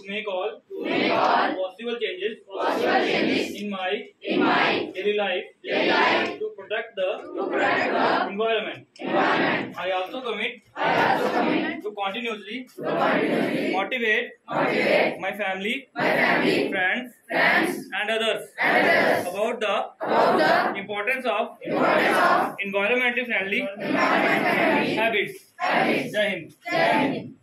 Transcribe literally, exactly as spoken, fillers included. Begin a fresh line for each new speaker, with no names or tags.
to make all,
to make all
possible changes,
possible changes
in my,
in my
daily life,
daily life
to protect the,
to protect the
environment.
environment.
I also commit,
I also commit
to continuously,
to continuously
motivate,
motivate
my family,
my family,
friends,
friends,
and others,
and others
about the,
about the
importance of,
importance of
environmentally friendly,
environment friendly
habits.
habits.
Jai Hind.
Jai Hind.